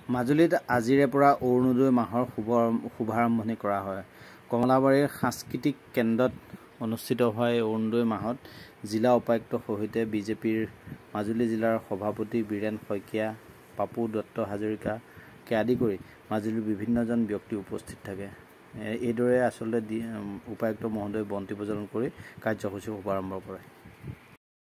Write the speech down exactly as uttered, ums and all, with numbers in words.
মাজুলীত আজিৰে পৰা অৰুণোদয় মাহৰ শুভ শুভাৰম্ভণি কৰা হয়। কমলাবাৰীৰ সাংস্কৃতিক কেন্দ্ৰত অনুষ্ঠিত হোৱা এই অৰুণোদয় মাহত জিলা উপায়ুক্তৰ সহিতে বিজেপিৰ মাজুলী জিলাৰ সভাপতি বীৰেন শইকীয়া, পাপু দত্ত হাজৰিকাকে আদি কৰি মাজুলীৰ বিভিন্নজন ব্যক্তি উপস্থিত থাকে। এইদৰে আচলতে উপায়ুক্ত মহোদয় বন্তি প্ৰজ্বলন কৰি কাৰ্যসূচী শুভাৰম্ভ কৰে।